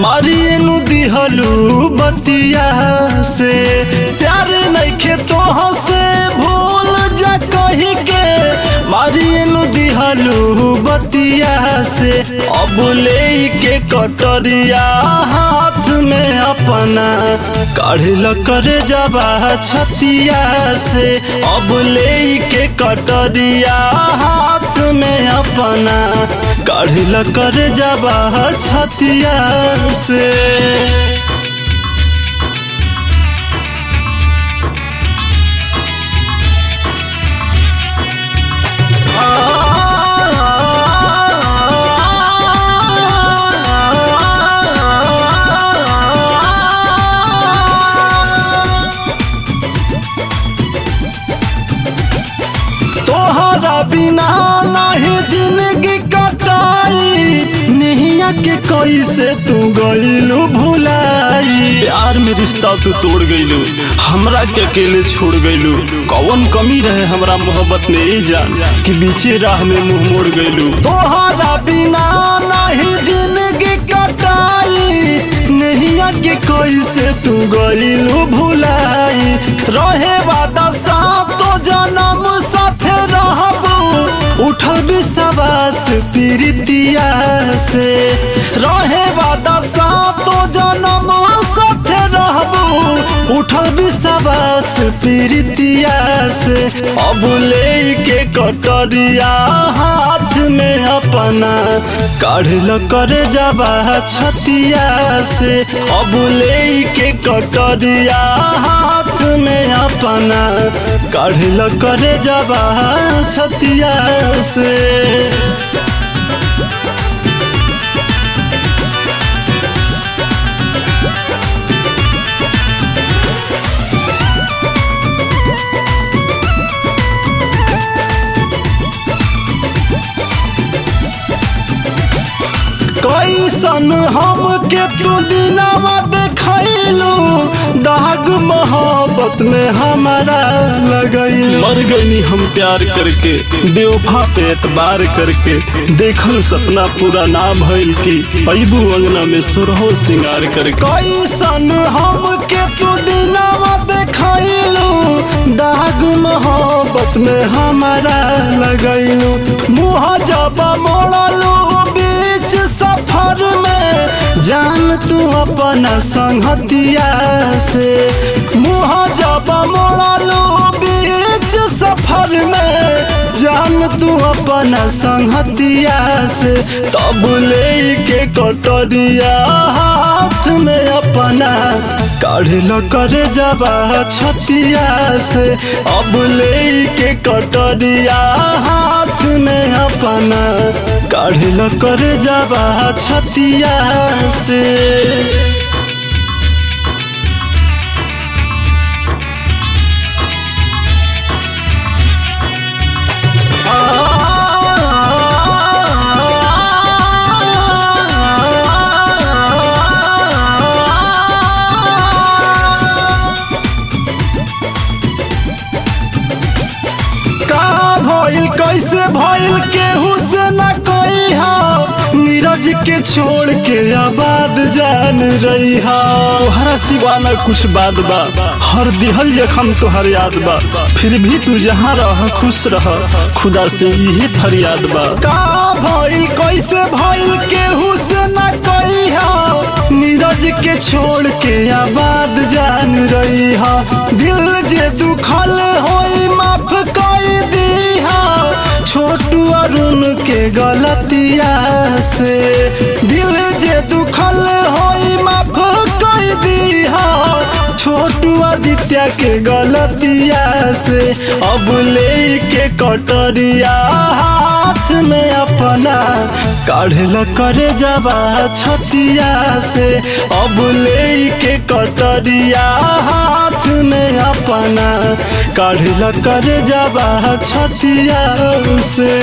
मारिए नु दिहलू बतिया से प्यार नइखे तोह से भूल जा कही के मारिए नु दिहलू बतिया से अब ले के कटरिया हाथ में अपना काढ़ल करे जाबा छतिया से अब ले के कटरिया हाथ में अपना काढ़ल करे जाबा छतिया से तोहरा बिना नहीं जिंदगी कटाई नैया के कैसे तू गइलू भुलाई प्यार में रिश्ता तू तोड़ गइलू हमरा के अकेले छोड़ गइलू कौन कमी रहे हमरा मोहब्बत में ई जान कि बीचे राह में मुंह मोड़ गइलू तोहरा बिना नहीं जिंदगी कटाई नैया के कैसे तू गइलू भुलाई रहे वादा सातो जन्म साथे रहबू उठल विश्वास प्रीतिया से रहे वादा सातो जन्म साथे रहबू उठल विश्वास प्रीतिया से अब ले के कटरिया हाथ में अपना काढ़ल करे जाबा छतिया से अब ले के कटरिया हाथ में अपना काढ़ल करे जाबा छतिया से कैसन हम के तू दिनावा देखैलू दाग मोहब्बत में हमारा लगैलू मर गईनी हम प्यार करके बेवफा पे एतबार करके देखल सपना पूरा ना भइल की अइबू अंगना में सुरहो सिंगार करके कैसन हम के तू दिनावा देखैलू दाग मोहब्बत में हमारा लगैलू मुँह जब मोड़लू बीच सफर में जान तू अपना संगतिया से मुँह जब मोड़लू बीच सफर में जान तू अपना संगतिया से तब ले के कटरिया हाथ में अपना काढ़ल करे जाबा छतिया से अब ले के कटरिया हाथ में अपना काढ़ल करे जाबा छतिया से भइल कैसे भइल केहू से न कोई हो नीरज के छोड़ के आबाद जान रही हा तोहरा सिवा न कुछ बात बा हर दिहल जखम तोहर याद बा फिर भी तू जहाँ रह खुश रह खुदा से यही फरियाद बा का भइल कैसे भइल केहू से न कोई हो नीरज के छोड़ के आबाद जान रही हा दिल जे दुखल होई माफ कर दी हा छोटू अरुण के गलतिया से दिल जे दुखल होई माफ कर दी हा छोटू आदित्य के गलतिया से अब ले के कटरिया हाथ में अपना काढ़ल करे जाबा छतिया से अब ले के कटरिया हाथ में अपना काढ़ल करे जाबा छतिया से।